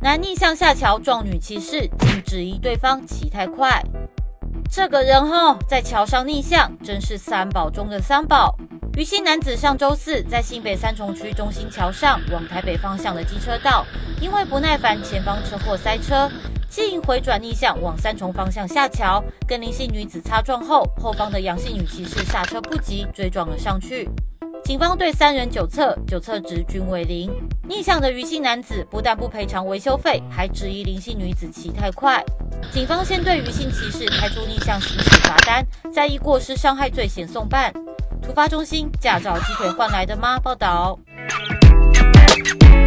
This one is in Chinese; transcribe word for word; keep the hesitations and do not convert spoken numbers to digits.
男逆向下桥撞女骑士，竟质疑对方骑太快。这个人吼，在桥上逆向，真是三宝中的三宝。余姓男子上周四在新北三重区中心桥上往台北方向的机车道，因为不耐烦前方车祸塞车，竟回转逆向往三重方向下桥，跟林姓女子擦撞后，后方的杨姓女骑士刹车不及，追撞了上去。警方对三人酒测，酒测值均为零。逆向的余姓男子不但不赔偿维修费，还质疑林姓女子骑太快。警方先对余姓骑士开出逆向行驶罚单，再以过失伤害罪遣送办。突发中心，驾照鸡腿换来的吗？报道。